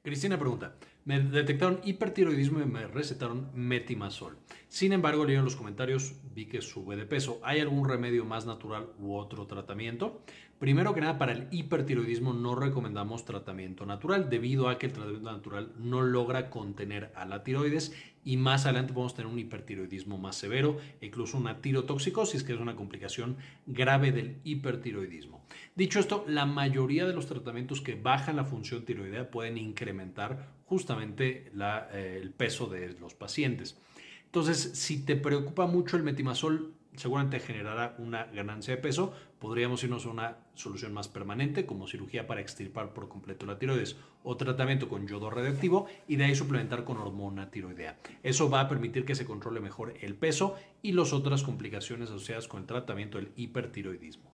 Cristina pregunta, me detectaron hipertiroidismo y me recetaron metimazol. Sin embargo, leí en los comentarios, vi que sube de peso. ¿Hay algún remedio más natural u otro tratamiento? Primero que nada, para el hipertiroidismo no recomendamos tratamiento natural debido a que el tratamiento natural no logra contener a la tiroides y más adelante podemos tener un hipertiroidismo más severo e incluso una tirotoxicosis, que es una complicación grave del hipertiroidismo. Dicho esto, la mayoría de los tratamientos que bajan la función tiroidea pueden incrementar justamente el peso de los pacientes. Entonces, si te preocupa mucho el metimazol, seguramente generará una ganancia de peso. Podríamos irnos a una solución más permanente, como cirugía para extirpar por completo la tiroides o tratamiento con yodo radioactivo y de ahí suplementar con hormona tiroidea. Eso va a permitir que se controle mejor el peso y las otras complicaciones asociadas con el tratamiento del hipertiroidismo.